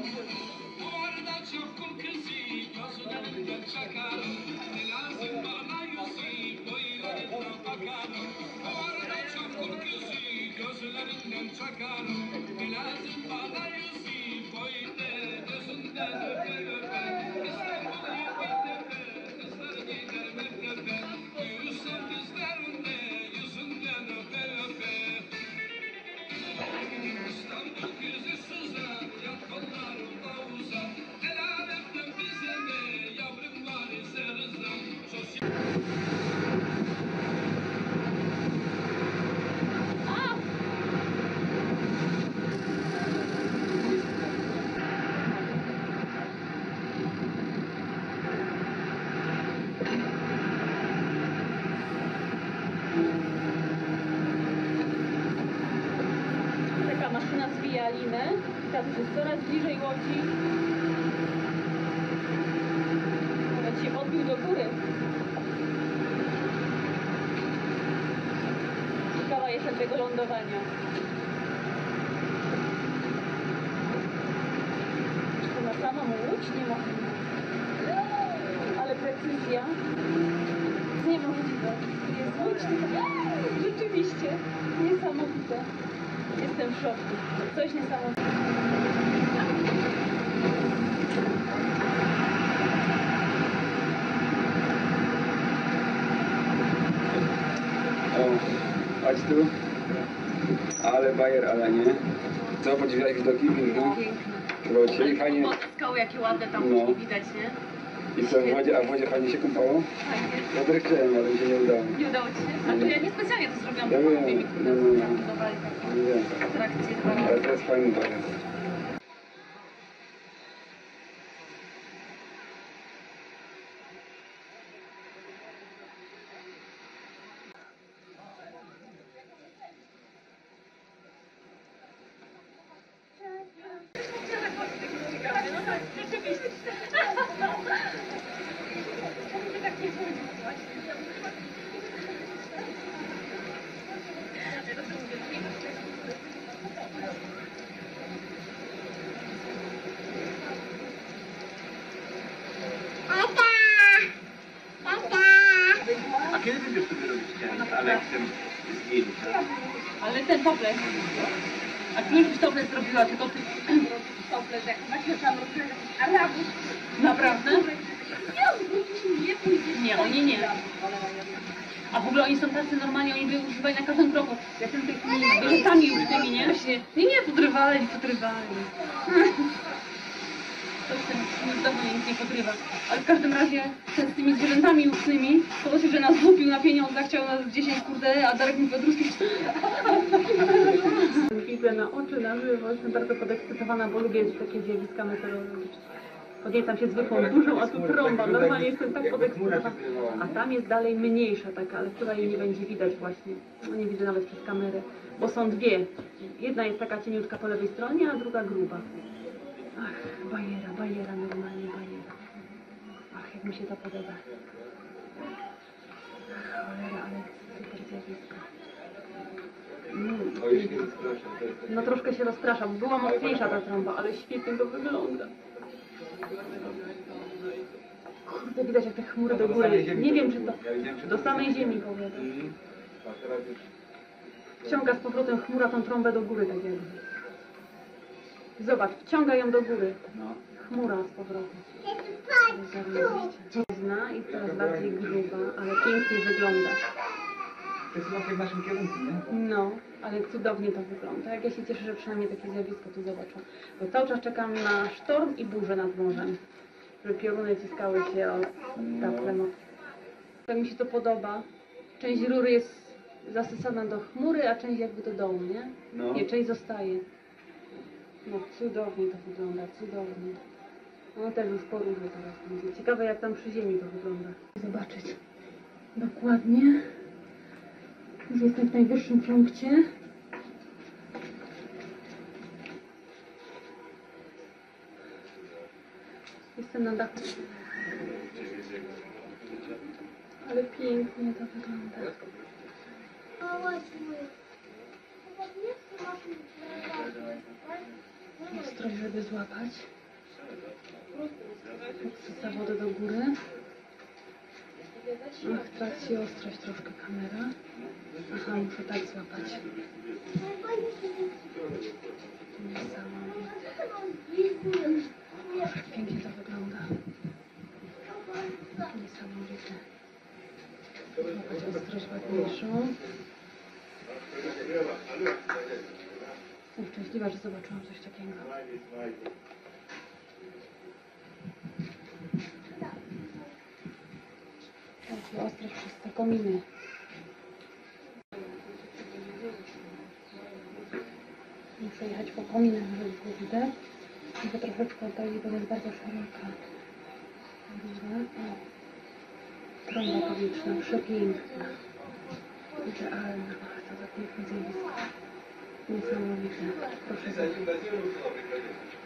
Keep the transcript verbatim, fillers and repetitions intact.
Taka maszyna zwija linę, teraz jest coraz bliżej łodzi. Nawet się odbił do góry. Ciekawa jestem tego lądowania. Czy to na samą łódź? Nie ma. Ale precyzja. Niemożliwe. Jest łódź. Rzeczywiście. Niesamowite. Jestem w szoku. Coś niesamowitego. O, chodź tu. Ale bajer, ale nie. Co, podziwiałeś widoki? Piękne? Podobało ci się? I fajnie. Skały jakie ładne tam No. widać, nie? I co, w wodzie, a w wodzie fajnie się kąpało? Fajnie. Ja też chciałem, ale mi się nie udało. Nie udało ci się? A to ja niespecjalnie to zrobiłam, Ja bo wiem, lubię mi no, no, no. budowali taką Nie wiem. atrakcję dwa razy. Ale to jest fajny bajer. A kiedy ty sobie robić ten, ale jak ten zdjęć? Ale ten toplet. A ty już toplet zrobiła, tylko ty... Toplet, jak właśnie tam robiłem Arabów. Naprawdę? Nie, oni nie. A w ogóle oni są tacy normalnie, oni by używali na każdym kroku. Jak tym takimi zwierzętami już tymi, nie? Właśnie. Nie, nie, podrywali, podrywali. Coś ten dawno nic nie podrywa. Ale w każdym razie z tymi zwierzętami ucznymi, to dosyć, że nas złupił na pieniądze, chciał nas dziesięć kurde, a Darek mi Piotruski. Widzę na oczy, na żywo, jestem bardzo podekscytowana, bo lubię takie zjawiska meteorologiczne. Podniecam się zwykłą dużą, a tu trąba. Normalnie jestem tak podekscytowana. A tam jest dalej mniejsza taka, ale która jej nie będzie widać właśnie. No nie widzę nawet przez kamerę, bo są dwie. Jedna jest taka cieniutka po lewej stronie, a druga gruba. Ach, bajera, bajera, normalnie bajera. Ach, jak mi się to podoba. Cholera, ale super zjawisko. Mm. No troszkę się rozpraszam. Była mocniejsza ta trąba, ale świetnie to wygląda. Kurde, widać jak te chmury do góry. Nie wiem, czy to do samej ziemi powiedzmy. Wciąga z powrotem chmura tą trąbę do góry, tak jakby. Zobacz, wciąga ją do góry. No, chmura z powrotem. Zna i coraz bardziej gruba, ale pięknie wygląda. To jest trochę w naszym kierunku, nie? No, ale cudownie to wygląda. Jak ja się cieszę, że przynajmniej takie zjawisko tu zobaczę. Bo cały czas czekam na sztorm i burzę nad morzem. Żeby pioruny ciskały się o tafle. Tak mi się to podoba. Część rury jest zasysana do chmury, a część jakby do dołu, nie? No. Nie, część zostaje. No cudownie to wygląda, cudownie. No też już po rurze teraz będzie. Ciekawe jak tam przy ziemi to wygląda. Zobaczyć dokładnie. Już jestem w najwyższym punkcie. Jestem na dachu. Ale pięknie to wygląda. Ostrość, żeby złapać. Podsyca wodę do góry. Ach, traci ostrość troszkę kamera. Aha, muszę tak złapać. Niesamowite. Jak pięknie to wygląda. Niesamowite. Złapać ostrość ładniejszą. Jestem szczęśliwa, że zobaczyłam coś takiego. Traci ostrość przez te kominy. Muszę jechać po kominach, żeby było widać. Tylko troszeczkę oddali, bo jest bardzo szeroka. Dobra. O. Trąba powietrzna, przepiękna. Idealna. Ach, to za piękne zjawisko. Niesamowite. Proszę bardzo.